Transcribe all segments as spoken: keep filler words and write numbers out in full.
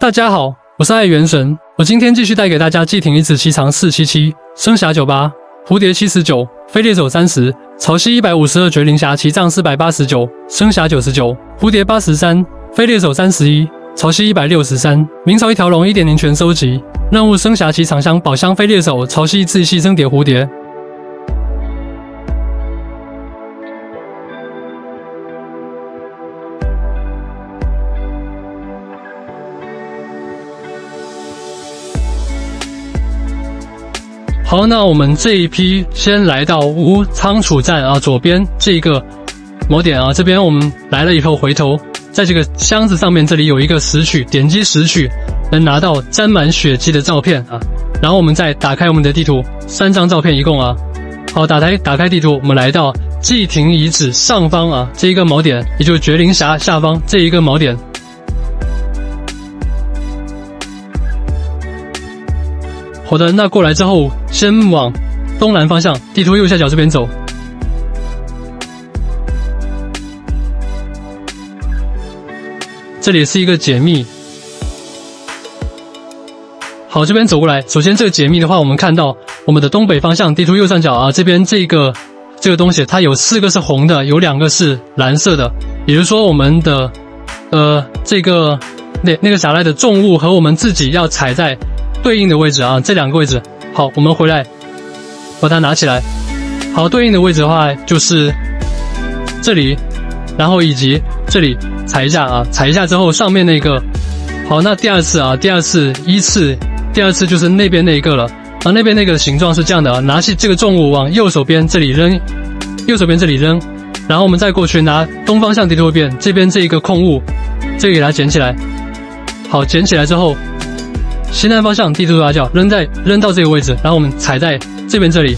大家好，我是爱元神，我今天继续带给大家季挺一子七长四七七，生涯九八，蝴蝶七十九，飞猎手三十，潮汐一百五十二，绝灵侠旗杖四百八十九，生涯九十九，蝴蝶八十三，飞猎手三十一，潮汐一百六十三，明朝一条龙 一点零 全收集，任务生涯旗长香宝箱飞猎手，潮汐自系增叠蝴蝶。好，那我们这一批先来到无仓储站啊，左边这个锚点啊，这边我们来了以后回头，在这个箱子上面这里有一个拾取，点击拾取能拿到沾满血迹的照片啊，然后我们再打开我们的地图，三张照片一共啊。好，打开打开地图，我们来到祭亭遗址上方啊这一个锚点，也就是绝灵峡下方这一个锚点。好的，那过来之后，先往东南方向，地图右下角这边走。这里是一个解密。好，这边走过来，首先这个解密的话，我们看到我们的东北方向，地图右上角啊，这边这个这个东西，它有四个是红的，有两个是蓝色的，也就是说我们的呃这个那那个啥来的重物和我们自己要踩在对应的位置啊，这两个位置。好，我们回来把它拿起来。好，对应的位置的话就是这里，然后以及这里踩一下啊，踩一下之后上面那个。好，那第二次啊，第二次依次，第二次就是那边那一个了啊，那边那个形状是这样的啊，拿起这个重物往右手边这里扔，右手边这里扔，然后我们再过去拿东方向地图边这边这一个空物，这个给它捡起来。好，捡起来之后。西南方向地图左下角扔在扔到这个位置，然后我们踩在这边这里。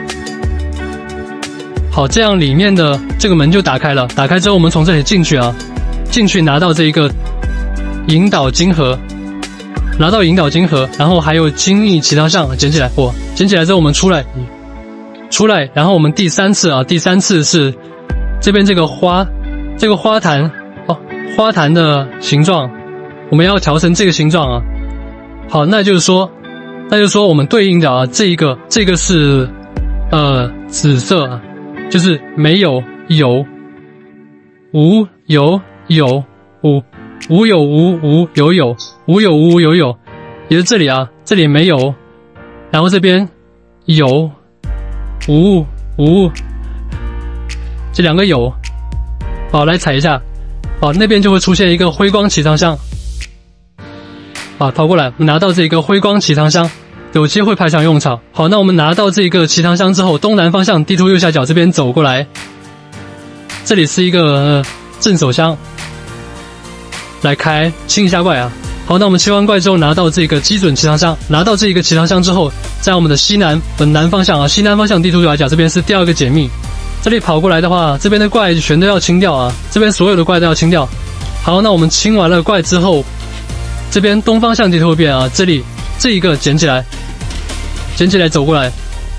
好，这样里面的这个门就打开了。打开之后，我们从这里进去啊，进去拿到这一个引导金盒，拿到引导金盒，然后还有精密其他项捡起来。哇，捡起来之后我们出来，出来，然后我们第三次啊，第三次是这边这个花，这个花坛哦，花坛的形状，我们要调成这个形状啊。好，那就是说，那就是说我们对应的啊，这一个这个是呃紫色啊，就是没有有无有有无无有无无有有无有无有有，也是这里啊，这里没有，然后这边有无无，这两个有。好，来踩一下，好，那边就会出现一个辉光起藏箱。好，跑过来，我们拿到这个辉光起藏箱，有机会派上用场。好，那我们拿到这个起藏箱之后，东南方向地图右下角这边走过来，这里是一个、呃、镇守箱，来开清一下怪啊。好，那我们清完怪之后，拿到这个基准起藏箱，拿到这个起藏箱之后，在我们的西南本南方向啊，西南方向地图右下角这边是第二个解密，这里跑过来的话，这边的怪全都要清掉啊，这边所有的怪都要清掉。好，那我们清完了怪之后。这边东方向地图边啊，这里这一个捡起来，捡起来走过来，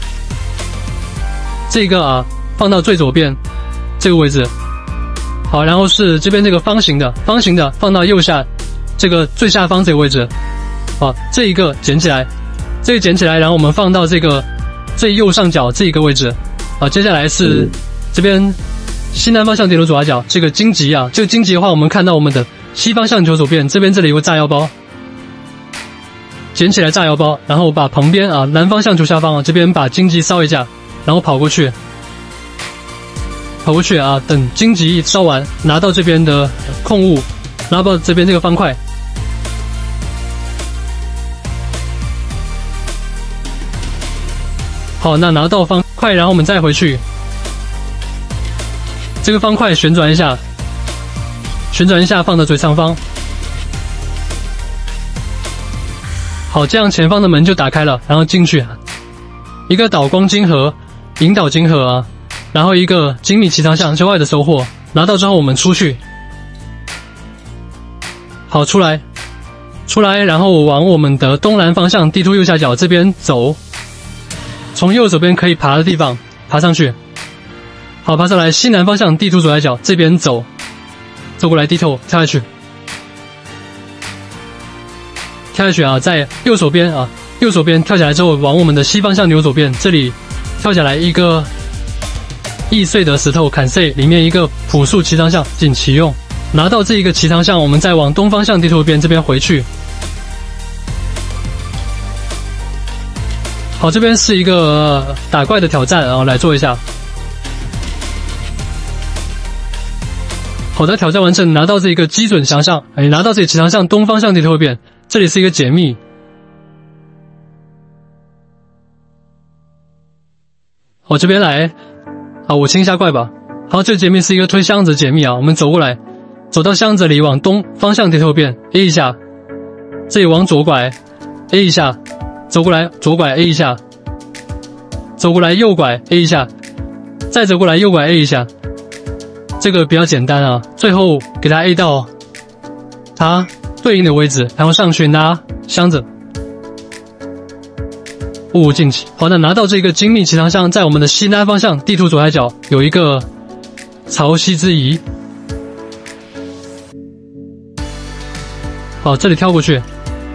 这个啊放到最左边这个位置。好，然后是这边这个方形的，方形的放到右下这个最下方这个位置。好，这一个捡起来，这个捡起来，然后我们放到这个最右上角这一个位置。好，接下来是这边西南方向地图左下角这个荆棘啊，这个荆棘的话，我们看到我们的。西方向球左边这边这里有个炸药包，捡起来炸药包，然后把旁边啊南方向球下方啊这边把荆棘烧一下，然后跑过去，跑过去啊，等荆棘一烧完，拿到这边的空物，拿到这边这个方块。好，那拿到方块，然后我们再回去，这个方块旋转一下。旋转一下，放到最上方。好，这样前方的门就打开了，然后进去，一个导光金盒、引导金盒啊，然后一个精密起藏箱之外的收获，拿到之后我们出去。好，出来，出来，然后往我们的东南方向地图右下角这边走，从右手边可以爬的地方爬上去。好，爬上来，西南方向地图左下角这边走。走过来，低头跳下去。 跳下去啊，在右手边啊，右手边跳下来之后，往我们的西方向扭左边，这里跳下来一个易碎的石头砍碎，里面一个朴素骑长项仅其用。拿到这一个骑长项，我们再往东方向地图边这边回去。好，这边是一个、呃、打怪的挑战，然后来做一下。好的，挑战完成，拿到这一个基准强项，哎，拿到这里骑长项东方向地图边，这里是一个解密。我这边来，啊，我清一下怪吧。好，这个解密是一个推箱子解密啊，我们走过来，走到箱子里往东方向地图边 A 一下，这里往左拐 A 一下，走过来左拐 A 一下，走过来右拐 A 一下，再走过来右拐 A 一下。这个比较简单啊，最后给它 A 到它对应的位置，然后上去拿箱子，物无尽起。好，那拿到这个精密骑长项，在我们的西南方向地图左下角有一个潮汐之仪。好，这里跳过去。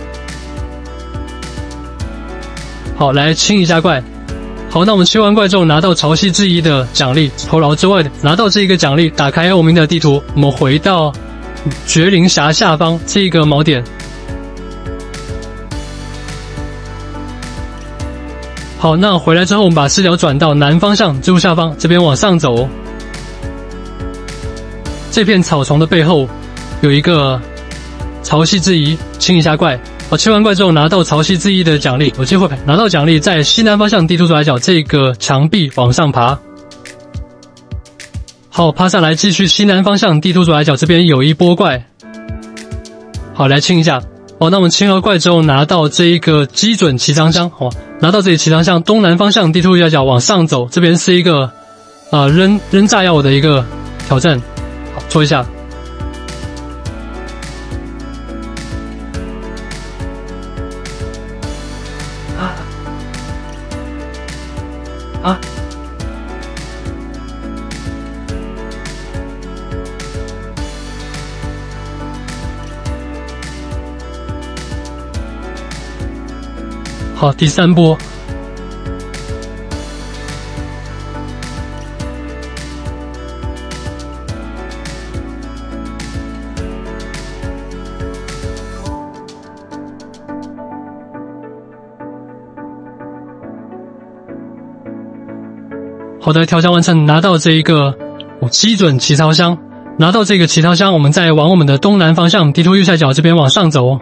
好，来清一下怪。好，那我们清完怪之后，拿到潮汐之仪的奖励，酬劳之外的，拿到这一个奖励，打开我们的地图，我们回到绝灵峡下方这一个锚点。好，那回来之后，我们把视角转到南方向之路下方，这边往上走。这片草丛的背后有一个潮汐之仪，清一下怪。好，清完怪之后拿到潮汐之仪的奖励，有机会拿到奖励，在西南方向地图左下角这个墙壁往上爬。好，爬上来继续西南方向地图左下角这边有一波怪。好，来清一下。好，那我们清了怪之后拿到这一个基准骑长箱。好，拿到这里骑长箱东南方向地图右下角往上走，这边是一个啊、呃、扔扔炸药的一个挑战。好，戳一下。啊！好，第三波。好的，挑战完成，拿到这一个基准旗槽箱，拿到这个旗槽箱，我们再往我们的东南方向地图右下角这边往上走。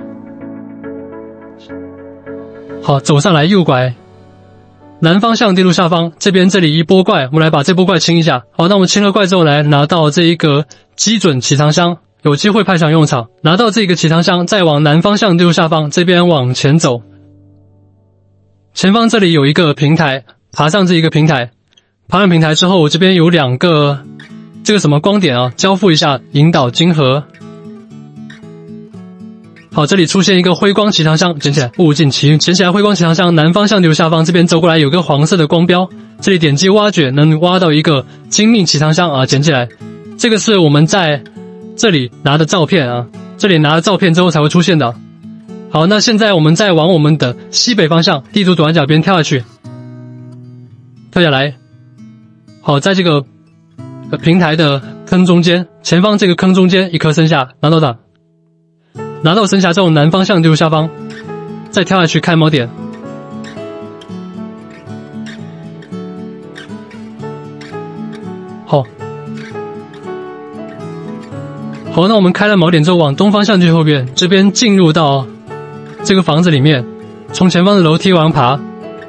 好，走上来右拐，南方向地图下方这边这里一波怪，我们来把这波怪清一下。好，那我们清了怪之后，来拿到这一个基准旗槽箱，有机会派上用场。拿到这个旗槽箱，再往南方向地图下方这边往前走，前方这里有一个平台，爬上这一个平台。爬上平台之后，这边有两个这个什么光点啊，交付一下引导金河。好，这里出现一个辉光旗长箱，捡起来，物尽其用。捡起来辉光旗长箱，南方向地图下方这边走过来有个黄色的光标，这里点击挖掘能挖到一个精密旗长箱啊，捡起来。这个是我们在这里拿的照片啊，这里拿了照片之后才会出现的。好，那现在我们再往我们的西北方向地图左下角边跳下去，跳下来。好，在这个平台的坑中间，前方这个坑中间一颗生虾，拿到的。拿到生虾之后，南方向地图下方，再跳下去开锚点。好，好，那我们开了锚点之后，往东方向去后边，这边进入到这个房子里面，从前方的楼梯往爬。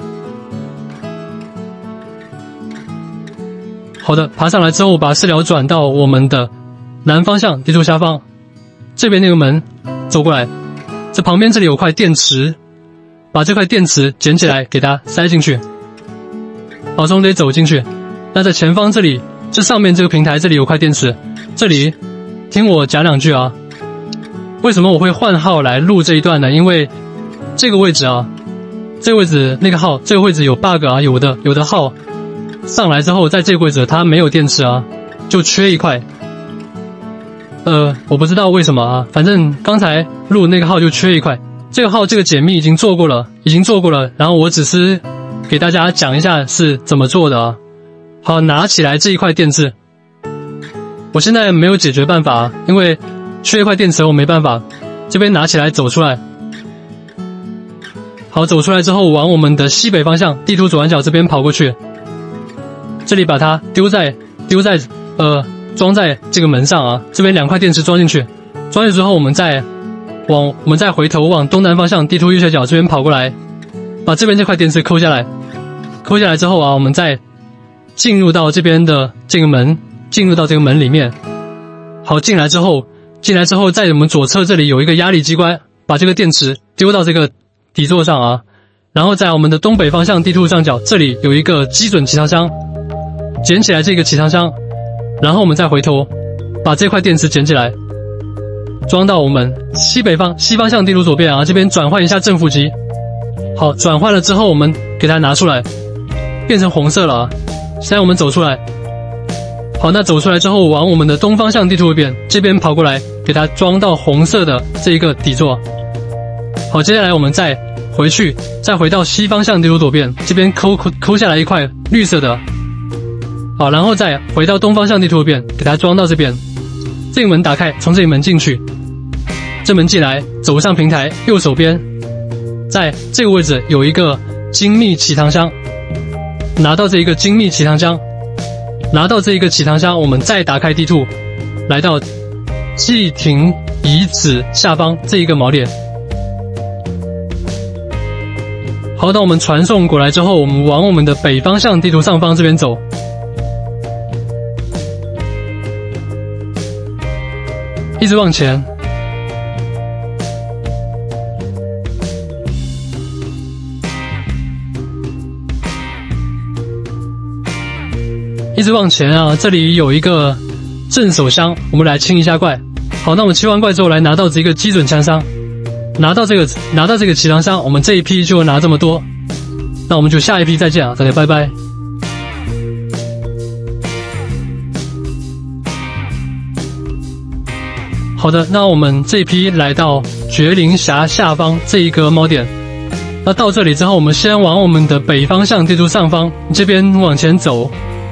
好的，爬上来之后，把视角转到我们的南方向地图下方，这边那个门走过来，这旁边这里有块电池，把这块电池捡起来给它塞进去，好，从这里走进去。那在前方这里，这上面这个平台这里有块电池，这里听我讲两句啊。为什么我会换号来录这一段呢？因为这个位置啊，这个位置那个号，这个位置有 bug 啊，有的有的号。上来之后，在这个位置它没有电池啊，就缺一块。呃，我不知道为什么啊，反正刚才录那个号就缺一块。 这个号这个解密已经做过了，已经做过了，然后我只是给大家讲一下是怎么做的啊。好，拿起来这一块电池，我现在没有解决办法，因为缺一块电池我没办法。这边拿起来走出来，好，走出来之后往我们的西北方向地图左上角这边跑过去，这里把它丢在丢在呃装在这个门上啊，这边两块电池装进去，装进去之后我们再往我们再回头往东南方向地图右下角这边跑过来，把这边这块电池抠下来，抠下来之后啊，我们再进入到这边的这个门，进入到这个门里面。好，进来之后，进来之后，在我们左侧这里有一个压力机关，把这个电池丢到这个底座上啊。然后在我们的东北方向地图上角，这里有一个基准起藏箱，捡起来这个起藏箱，然后我们再回头把这块电池捡起来，装到我们西北方西方向地图左边啊，这边转换一下正负极。好，转换了之后，我们给它拿出来，变成红色了啊。现在我们走出来，好，那走出来之后，往我们的东方向地图这边这边跑过来，给它装到红色的这一个底座。好，接下来我们再回去，再回到西方向地图左边这边抠抠抠下来一块绿色的。好，然后再回到东方向地图这边，给它装到这边。这个门打开，从这里门进去，这门进来，走上平台，右手边，在这个位置有一个精密起藏箱。拿到这一个精密起藏箱，拿到这一个起藏箱，我们再打开地图，来到祭亭遗址下方这一个锚点。好，当我们传送过来之后，我们往我们的北方向地图上方这边走，一直往前。一直往前啊，这里有一个镇守箱，我们来清一下怪。好，那我们清完怪之后，来拿到这个基准枪箱，拿到这个拿到这个起藏箱，我们这一批就拿这么多。那我们就下一批再见啊，大家拜拜。好的，那我们这一批来到绝灵峡下方这一个锚点。那到这里之后，我们先往我们的北方向地图上方这边往前走。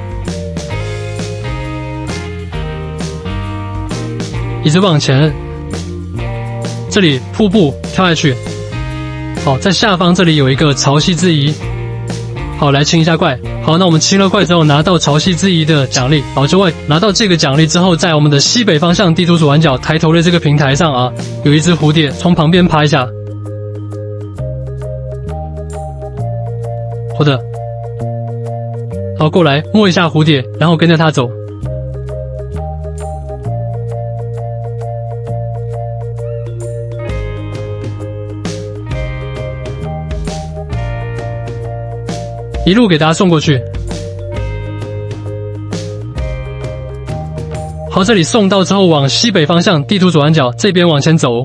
一直往前，这里瀑布跳下去。好，在下方这里有一个潮汐之遗。好，来清一下怪。好，那我们清了怪之后，拿到潮汐之遗的奖励。好，之外拿到这个奖励之后，在我们的西北方向地图左上角抬头的这个平台上啊，有一只蝴蝶，从旁边爬一下。好的，好，过来摸一下蝴蝶，然后跟着它走。一路给大家送过去。好，这里送到之后，往西北方向地图左上角这边往前走。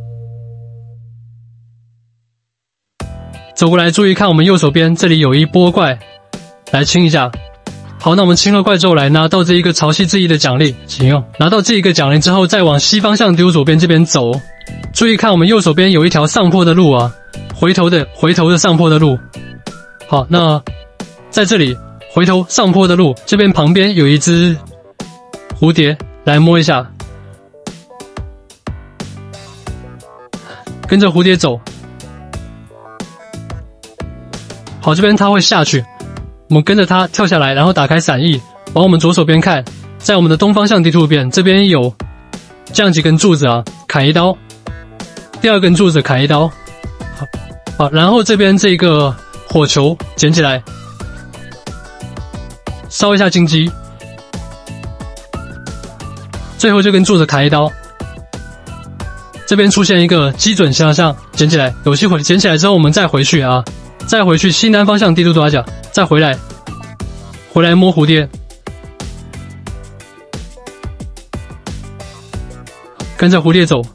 走过来，注意看我们右手边这里有一波怪，来清一下。好，那我们清了怪之后，来拿到这一个潮汐之遗的奖励，请用。拿到这一个奖励之后，再往西方向地图左边这边走。注意看我们右手边有一条上坡的路啊，回头的回头的上坡的路。好，那在这里回头上坡的路，这边旁边有一只蝴蝶，来摸一下，跟着蝴蝶走。好，这边它会下去，我们跟着它跳下来，然后打开闪翼，往我们左手边看，在我们的东方向地图边，这边有这样几根柱子啊，砍一刀，第二根柱子砍一刀。好，好，然后这边这个火球捡起来，烧一下金鸡，最后这根柱子砍一刀。这边出现一个基准向上，捡起来，有机会捡起来之后，我们再回去啊，再回去西南方向地图左下角，再回来，回来摸蝴蝶，跟着蝴蝶走。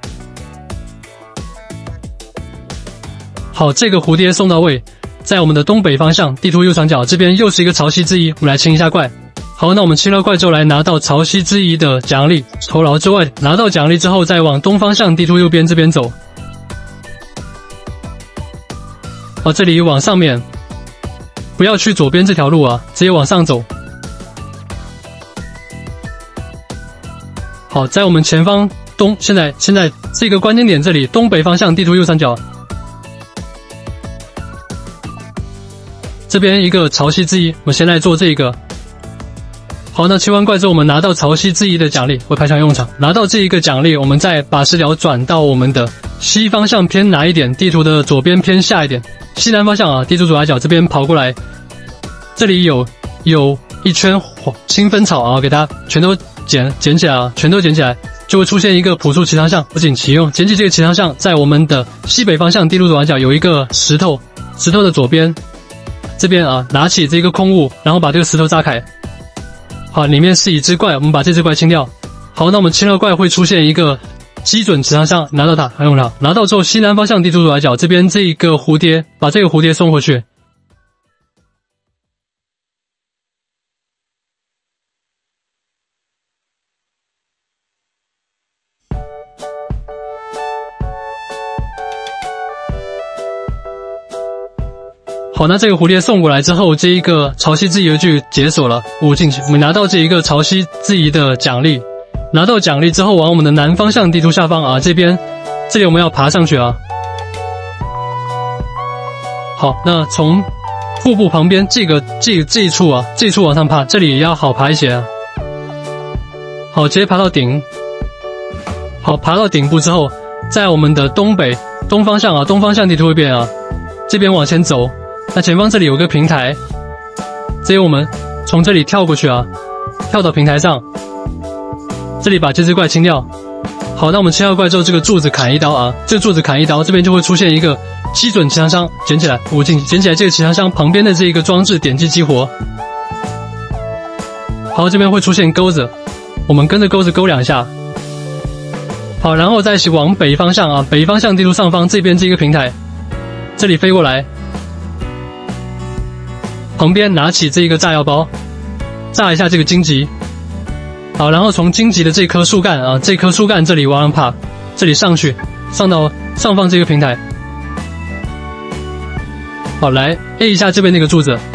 好，这个蝴蝶送到位。在我们的东北方向地图右上角这边又是一个潮汐之遗，我们来清一下怪。好，那我们清了怪之后，来拿到潮汐之遗的奖励。酬劳之外，拿到奖励之后，再往东方向地图右边这边走。 哦，这里往上面，不要去左边这条路啊，直接往上走。好，在我们前方东，现在现在这个关键点这里，东北方向地图右上角，这边一个潮汐之一，我们先来做这个。好，那切完怪之后，我们拿到潮汐之一的奖励会派上用场。拿到这一个奖励，我们再把视角转到我们的西方向偏哪一点，地图的左边偏下一点，西南方向啊，地图左下角这边跑过来，这里有有一圈青分草啊，给它全都捡捡起来啊，全都捡起来，就会出现一个朴素奇长项，不仅启用。捡起这个奇长项，在我们的西北方向地图左下角有一个石头，石头的左边这边啊，拿起这个空物，然后把这个石头炸开。好，里面是一只怪，我们把这只怪清掉。好，那我们清了怪会出现一个基准奇长项，拿到它，还用它。拿到之后，西南方向地图左下角这边这一个蝴蝶，把这个蝴蝶送回去。好，那这个蝴蝶送过来之后，这一个潮汐之遗就解锁了，五进去，我们拿到这一个潮汐之遗的奖励。拿到奖励之后，往我们的南方向地图下方啊，这边，这里我们要爬上去啊。好，那从瀑布旁边这个这这一处啊，这一处往上爬，这里也要好爬一些啊。好，直接爬到顶。好，爬到顶部之后，在我们的东北东方向啊，东方向地图这边啊，这边往前走。那前方这里有个平台，所以我们从这里跳过去啊，跳到平台上，这里把这只怪清掉。好，那我们清掉怪之后，这个柱子砍一刀啊，这个柱子砍一刀，这边就会出现一个基准奇长箱，捡起来，我进捡起来这个奇长箱旁边的这一个装置，点击激活。好，这边会出现钩子，我们跟着钩子勾两下。好，然后再一起往北方向啊，北方向地图上方这边这一个平台，这里飞过来。旁边拿起这个炸药包，炸一下这个荆棘。好，然后从荆棘的这棵树干啊，这棵树干这里往上爬，这里上去，上到上方这个平台。好，来 A 一下这边那个柱子，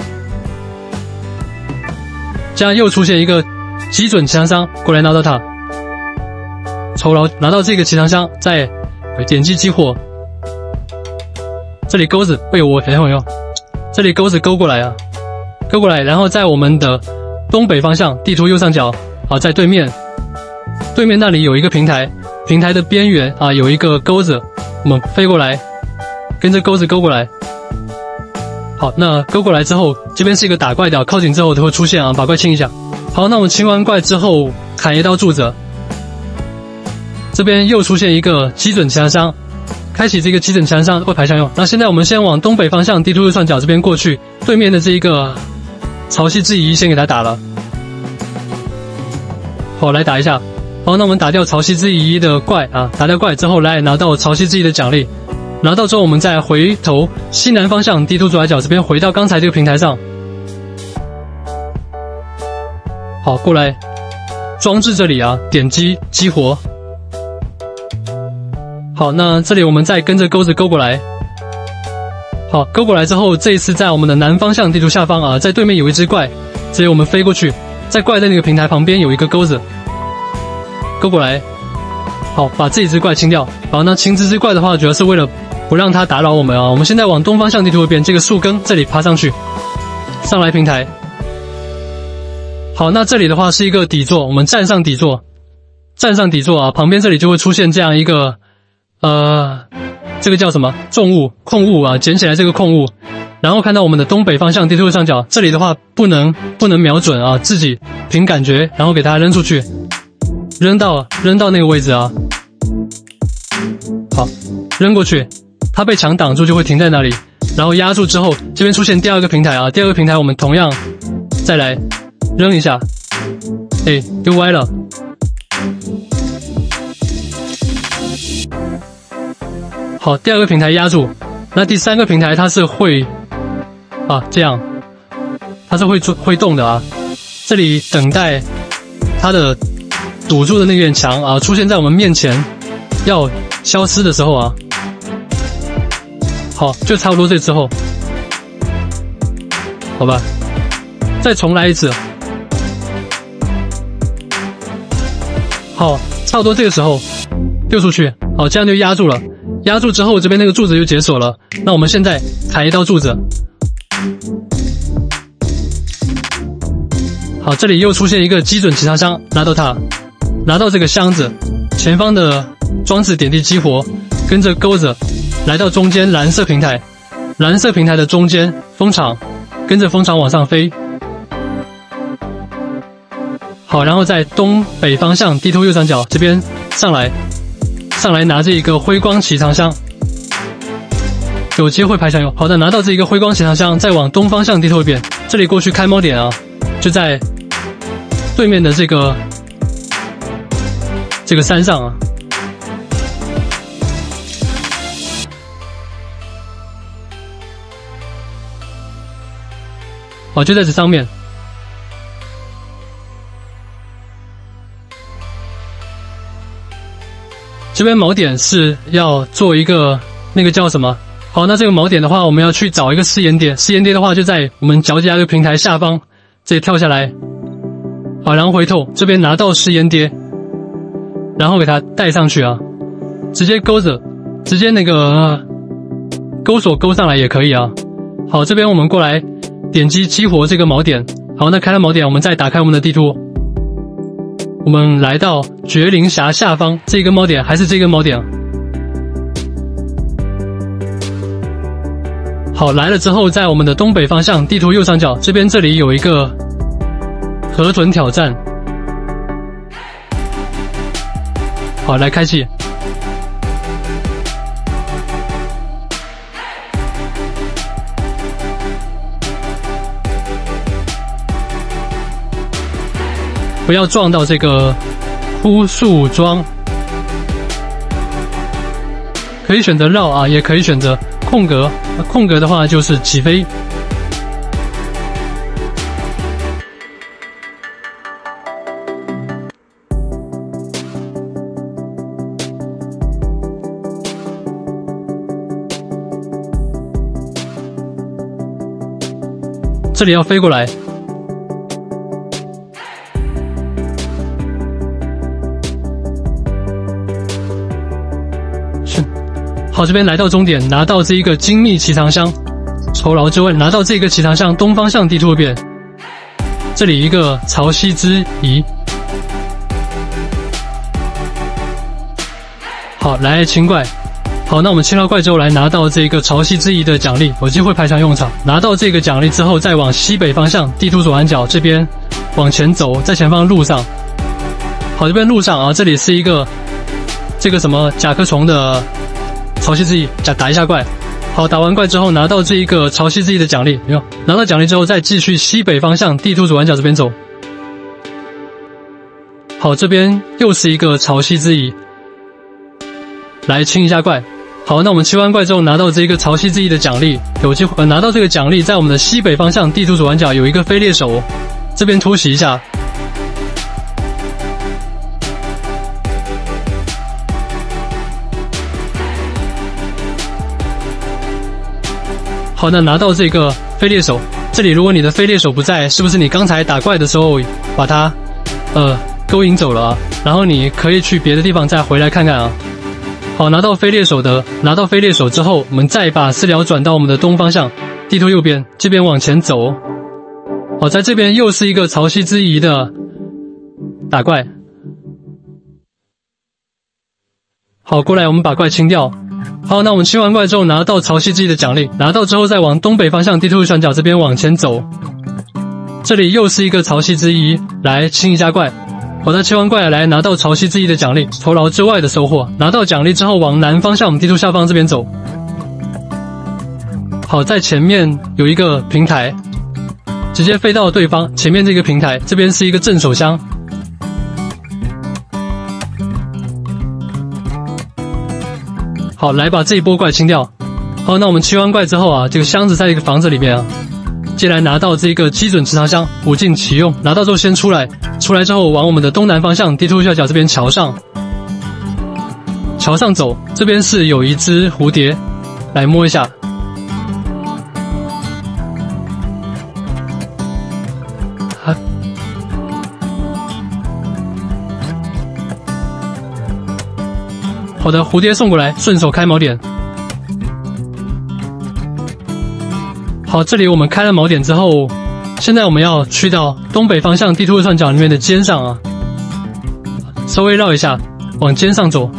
这样又出现一个基准奇长箱，过来拿到它，酬劳拿到这个奇长箱，再点击激活。这里钩子被我等会用，这里钩子勾过来啊。勾过来，然后在我们的东北方向地图右上角啊，在对面，对面那里有一个平台，平台的边缘啊有一个钩子，我们飞过来，跟着钩子勾过来。好，那勾过来之后，这边是一个打怪的，靠近之后都会出现啊，把怪清一下。好，那我们清完怪之后，砍一刀柱子，这边又出现一个基准奇长箱。开启这个基准奇长箱会排上用。那现在我们先往东北方向地图右上角这边过去，对面的这一个潮汐之遗先给它打了。好，来打一下。好，那我们打掉潮汐之遗的怪啊，打掉怪之后来拿到潮汐之遗的奖励。拿到之后，我们再回头西南方向地图左下角这边回到刚才这个平台上。好，过来装置这里啊，点击激活。好，那这里我们再跟着钩子勾过来。好，勾过来之后，这一次在我们的南方向地图下方啊，在对面有一只怪，所以我们飞过去，在怪的那个平台旁边有一个钩子，勾过来。好，把这一只怪清掉。好，那清这只怪的话，主要是为了不让它打扰我们啊。我们现在往东方向地图这边这个树根这里爬上去，上来平台。好，那这里的话是一个底座，我们站上底座，站上底座啊，旁边这里就会出现这样一个。呃，这个叫什么重物控物啊？捡起来这个控物，然后看到我们的东北方向地图右上角，这里的话不能不能瞄准啊，自己凭感觉，然后给它扔出去，扔到扔到那个位置啊。好，扔过去，它被墙挡住就会停在那里，然后压住之后，这边出现第二个平台啊，第二个平台我们同样再来扔一下，哎，丢歪了。好，第二个平台压住，那第三个平台它是会啊这样，它是会会动的啊。这里等待它的堵住的那面墙啊出现在我们面前要消失的时候啊。 好，就差不多这之后，好吧，再重来一次。好，差不多这个时候丢出去，好，这样就压住了。压住之后，这边那个柱子就解锁了。那我们现在抬一道柱子。好，这里又出现一个基准集插箱，拿到它，拿到这个箱子，前方的装置点地激活，跟着钩子来到中间蓝色平台，蓝色平台的中间风场，跟着风场往上飞。好，然后在东北方向地图右上角这边上来，上来拿这一个辉光起长箱，有机会排墙用。好的，拿到这一个辉光起长箱，再往东方向地图一边，这里过去开锚点啊，就在对面的这个这个山上啊。好，就在这上面。这边锚点是要做一个那个叫什么？好，那这个锚点的话，我们要去找一个试验点。试验点的话，就在我们脚底下这个平台下方，这里跳下来。好，然后回头这边拿到试验碟，然后给它带上去啊，直接勾着，直接那个、呃、钩索勾上来也可以啊。好，这边我们过来点击激活这个锚点。好，那开了锚点，我们再打开我们的地图。我们来到绝灵峡下方这个锚点，还是这个锚点。好，来了之后，在我们的东北方向地图右上角这边，这里有一个河豚挑战。好，来开启。不要撞到这个枯树桩，可以选择绕啊，也可以选择空格。空格的话就是起飞。这里要飞过来。好，这边来到终点，拿到这一个精密起长箱，酬劳之问，拿到这个起长箱东方向地图边，这里一个潮汐之仪。好，来清怪。好，那我们清了怪之后，来拿到这个潮汐之仪的奖励，有机会派上用场。拿到这个奖励之后，再往西北方向地图左上角这边往前走，在前方路上。好，这边路上啊，这里是一个这个什么甲壳虫的潮汐之翼，打打一下怪。好，打完怪之后拿到这一个潮汐之翼的奖励，没有？拿到奖励之后再继续西北方向地图左上角这边走。好，这边又是一个潮汐之翼，来清一下怪。好，那我们清完怪之后拿到这一个潮汐之翼的奖励，有机会、呃、拿到这个奖励，在我们的西北方向地图左上角有一个飞猎手，这边突袭一下。好，那拿到这个飞猎手，这里如果你的飞猎手不在，是不是你刚才打怪的时候把它呃勾引走了啊？然后你可以去别的地方再回来看看啊。好，拿到飞猎手的，拿到飞猎手之后，我们再把私聊转到我们的东方向，地图右边这边往前走。好，在这边又是一个潮汐之仪的打怪。好，过来我们把怪清掉。好，那我们清完怪之后拿到潮汐之翼的奖励，拿到之后再往东北方向地图右上角这边往前走，这里又是一个潮汐之翼，来清一下怪。好的，清完怪来拿到潮汐之翼的奖励，酬劳之外的收获。拿到奖励之后往南方向我们地图下方这边走。好，在前面有一个平台，直接飞到对方前面这个平台，这边是一个镇守箱。好，来把这一波怪清掉。好，那我们清完怪之后啊，这个箱子在一个房子里面啊，接下来拿到这个基准持长箱，五进启用。拿到之后先出来，出来之后往我们的东南方向地图右下角这边桥上，桥上走，这边是有一只蝴蝶，来摸一下。 好的，蝴蝶送过来，顺手开锚点。好，这里我们开了锚点之后，现在我们要去到东北方向地图右上角里面的尖上啊，稍微绕一下，往尖上走。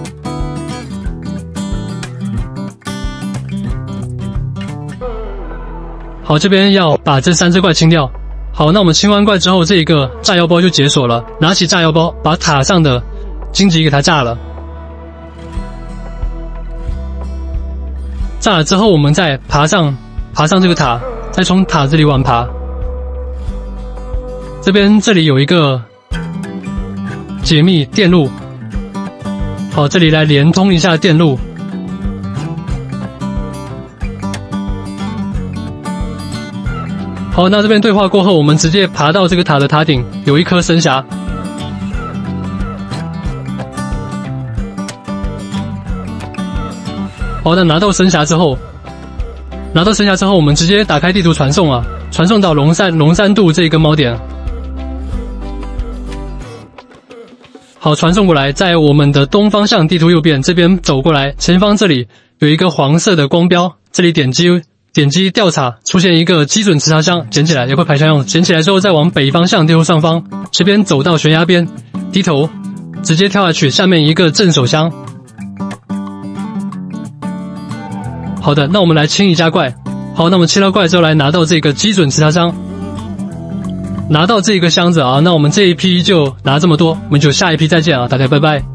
好，这边要把这三只怪清掉。好，那我们清完怪之后，这一个炸药包就解锁了。拿起炸药包，把塔上的荆棘给它炸了。炸了之后，我们再爬上爬上这个塔，再从塔这里往爬。这边这里有一个解密电路，好，这里来连通一下电路。好，那这边对话过后，我们直接爬到这个塔的塔顶，有一颗神匣。好，那拿到神匣之后，拿到神匣之后，我们直接打开地图传送啊，传送到龙山龙山渡这一个锚点。好，传送过来，在我们的东方向地图右边这边走过来，前方这里有一个黄色的光标，这里点击。点击调查，出现一个基准磁查箱，捡起来也会排枪用。捡起来之后，再往北方向地图上方这边走到悬崖边，低头直接跳下去，下面一个镇守箱。好的，那我们来清一下怪。好，那我们清了怪之后，来拿到这个基准磁查箱，拿到这个箱子啊。那我们这一批就拿这么多，我们就下一批再见啊，大家拜拜。